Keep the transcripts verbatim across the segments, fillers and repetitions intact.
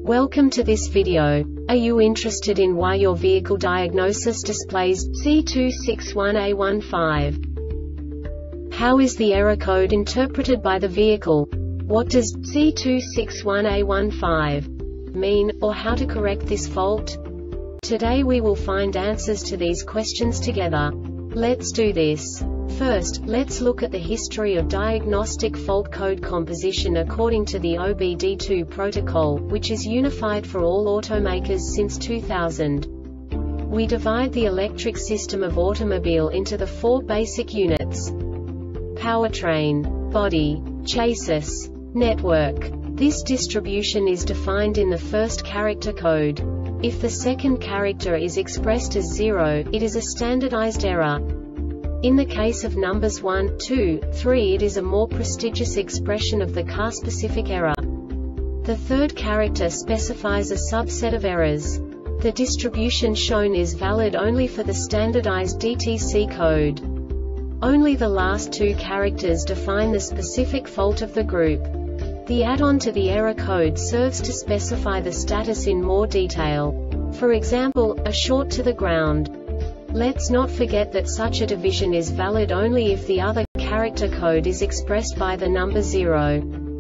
Welcome to this video. Are you interested in why your vehicle diagnosis displays C two six one A one five? How is the error code interpreted by the vehicle? What does C two six one A one five mean, or how to correct this fault? Today we will find answers to these questions together. Let's do this. First, let's look at the history of diagnostic fault code composition according to the O B D two protocol, which is unified for all automakers since two thousand. We divide the electric system of automobile into the four basic units: powertrain, body, chassis, network. This distribution is defined in the first character code. If the second character is expressed as zero, it is a standardized error. In the case of numbers one, two, three, it is a more prestigious expression of the car-specific error. The third character specifies a subset of errors. The distribution shown is valid only for the standardized D T C code. Only the last two characters define the specific fault of the group. The add-on to the error code serves to specify the status in more detail. For example, a short to the ground. Let's not forget that such a division is valid only if the other character code is expressed by the number zero.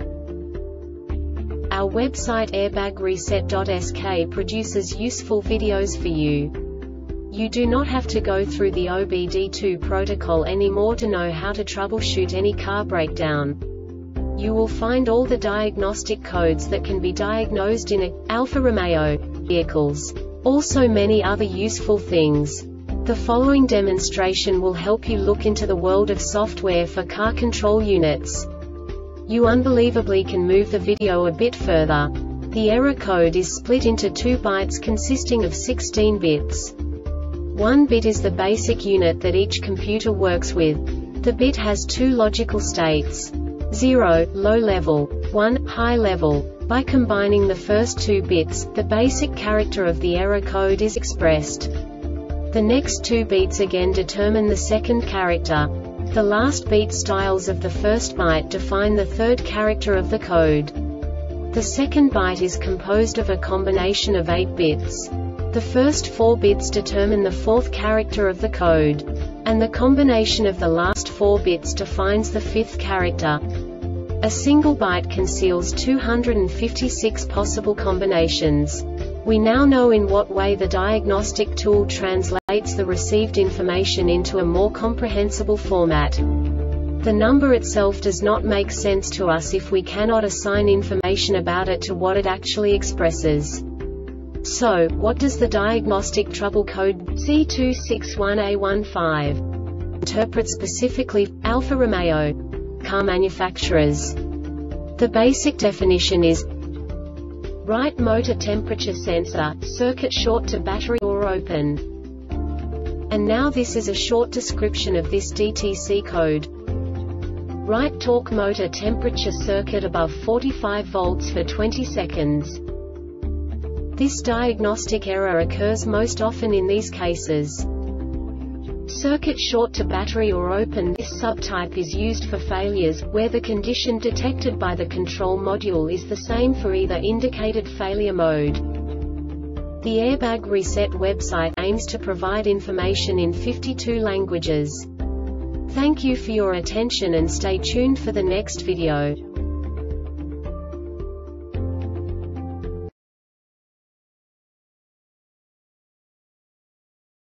Our website airbag reset dot S K produces useful videos for you. You do not have to go through the O B D two protocol anymore to know how to troubleshoot any car breakdown. You will find all the diagnostic codes that can be diagnosed in a Alfa Romeo vehicles. Also many other useful things. The following demonstration will help you look into the world of software for car control units. You unbelievably can move the video a bit further. The error code is split into two bytes consisting of sixteen bits. One bit is the basic unit that each computer works with. The bit has two logical states: zero, low level, one, high level. By combining the first two bits, the basic character of the error code is expressed. The next two beats again determine the second character. The last beat styles of the first byte define the third character of the code. The second byte is composed of a combination of eight bits. The first four bits determine the fourth character of the code. And the combination of the last four bits defines the fifth character. A single byte conceals two hundred fifty-six possible combinations. We now know in what way the diagnostic tool translates the received information into a more comprehensible format. The number itself does not make sense to us if we cannot assign information about it to what it actually expresses. So, what does the diagnostic trouble code C two six one A one five interpret specifically for Alfa Romeo car manufacturers? The basic definition is: right motor temperature sensor, circuit short to battery or open. And now this is a short description of this D T C code. Right torque motor temperature circuit above forty-five volts for twenty seconds. This diagnostic error occurs most often in these cases: circuit short to battery or open. This subtype is used for failures where the condition detected by the control module is the same for either indicated failure mode. The Airbag Reset website aims to provide information in fifty-two languages. Thank you for your attention and stay tuned for the next video.